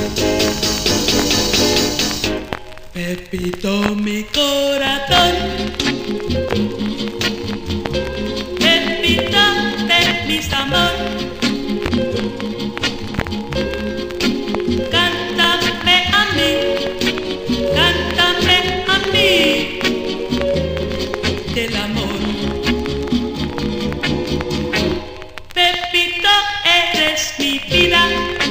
Pepito, mi corazón, Pepito de mi amor, cántame a mí del amor. Pepito, eres mi vida,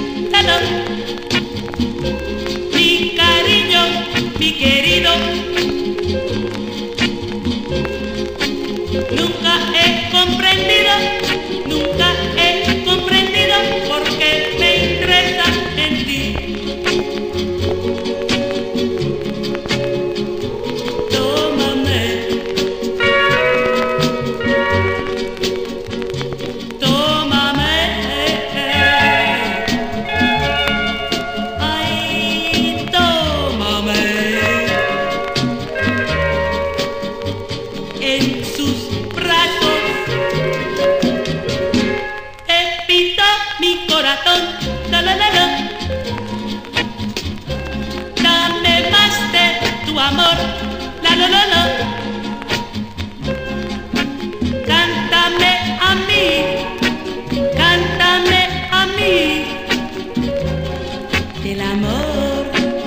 mi cariño, mi querido. Nunca he comprendido por qué me interesa en ti. Tómame, tómame, ay, tómame. En sus brazos, Pepito, mi corazón, la la la la. Dame más de tu amor, la la la la. Cántame a mí del amor.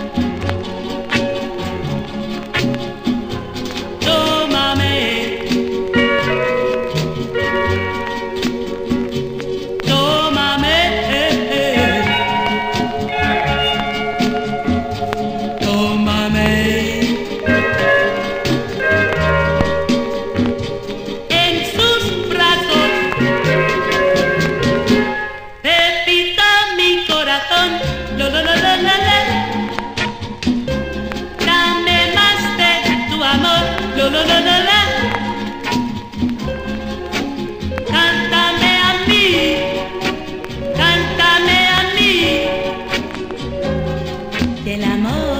Dame más de tu amor, lo, la. Cántame a mí del amor.